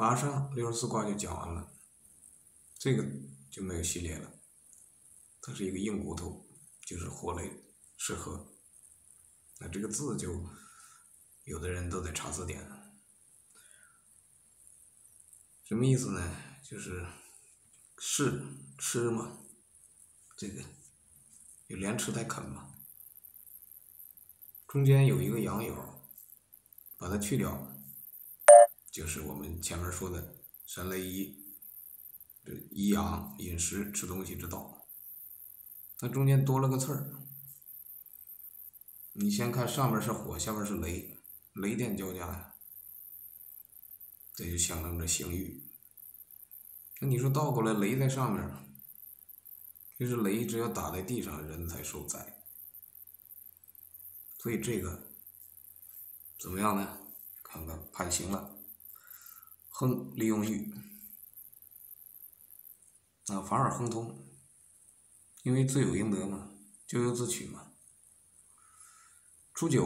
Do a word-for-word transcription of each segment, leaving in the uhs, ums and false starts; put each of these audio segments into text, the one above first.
马上六十四卦就讲完了，这个就没有系列了。它是一个硬骨头，就是火雷适合。那这个字就有的人都得查字典，什么意思呢？就是是吃嘛，这个有连吃带啃嘛，中间有一个阳爻，把它去掉，就是我们前面说的三类一，这一阳饮食吃东西之道。那中间多了个刺儿，你先看上面是火，下面是雷，雷电交加呀，这就象征着刑狱。那你说倒过来，雷在上面，就是雷只要打在地上，人才受灾。所以这个怎么样呢？看看判刑了，亨利用狱，啊，反而亨通，因为罪有应得嘛，咎由自取嘛。初九，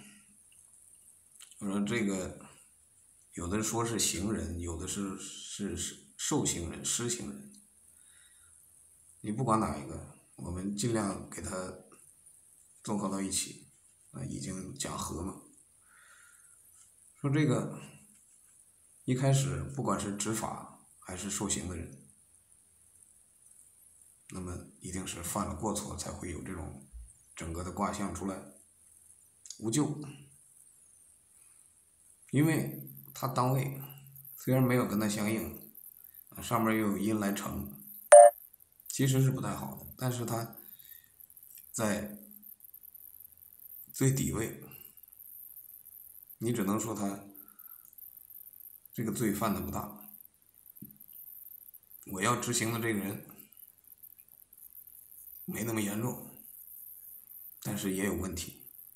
我说这个有的说是行人，有的是是是受刑人、施行人，你不管哪一个，我们尽量给它综合到一起，啊，已经讲和嘛。说这个一开始不管是执法还是受刑的人，那么一定是犯了过错才会有这种整个的卦象出来。无咎，因为他当位虽然没有跟他相应，上面又有阴来承，其实是不太好的，但是他在最底位，你只能说他这个罪犯的不大。我要执行的这个人没那么严重，但是也有问题，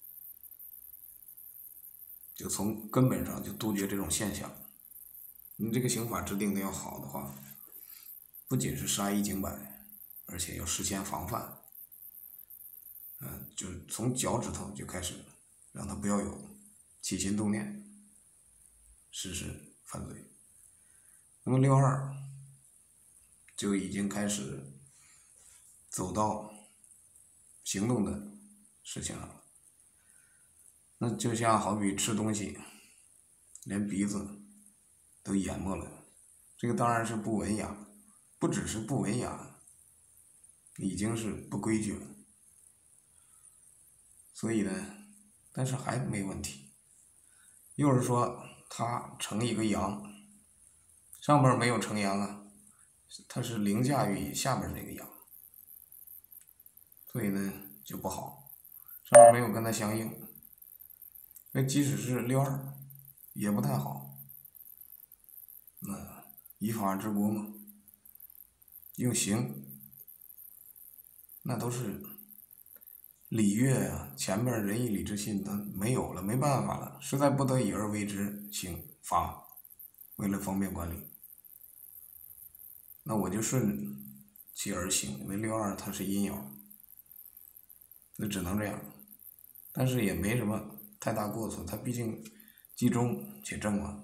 就从根本上就杜绝这种现象。你这个刑法制定的要好的话，不仅是杀一儆百，而且要事先防范。嗯，就是从脚趾头就开始让他不要有起心动念实施犯罪。那么六二就已经开始走到行动的事情上了。那就像好比吃东西，连鼻子都淹没了，这个当然是不文雅，不只是不文雅，已经是不规矩了。所以呢，但是还没问题。又是说它成一个阳，上边没有成阳啊，它是凌驾于下边这个阳，所以呢就不好，上面没有跟它相应。那即使是六二也不太好。那依法治国嘛，用刑那都是礼乐啊，前面仁义礼智信都没有了，没办法了，实在不得已而为之，刑罚，为了方便管理，那我就顺其而行，因为六二它是阴爻，那只能这样，但是也没什么太大过错，它毕竟既中且正嘛。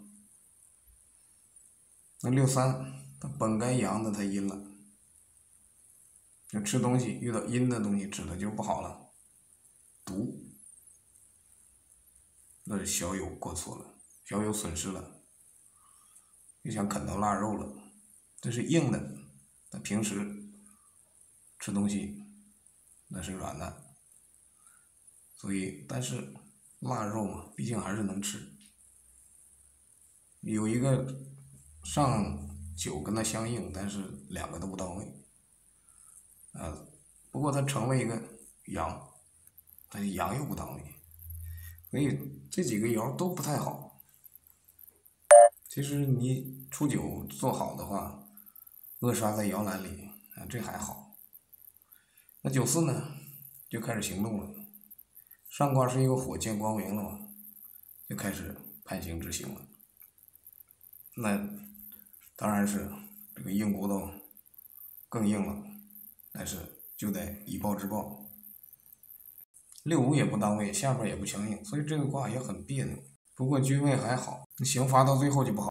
那六三它本该阳的它阴了，那吃东西遇到阴的东西吃的就不好了，毒，那是小有过错了，小有损失了，就想啃到腊肉了，这是硬的，那平时吃东西那是软的，所以但是腊肉嘛，毕竟还是能吃。有一个上九跟它相应，但是两个都不到位，啊，不过它成了一个阳，但是阳又不到位，所以这几个爻都不太好。其实你初九做好的话，扼杀在摇篮里，啊，这还好。那九四呢，就开始行动了。上卦是一个火见光明了嘛，就开始判刑执行了。那当然是这个硬骨头更硬了，但是就得以暴制暴。六五也不到位，下边也不相应，所以这个卦也很别扭。不过君位还好，刑罚到最后就不好。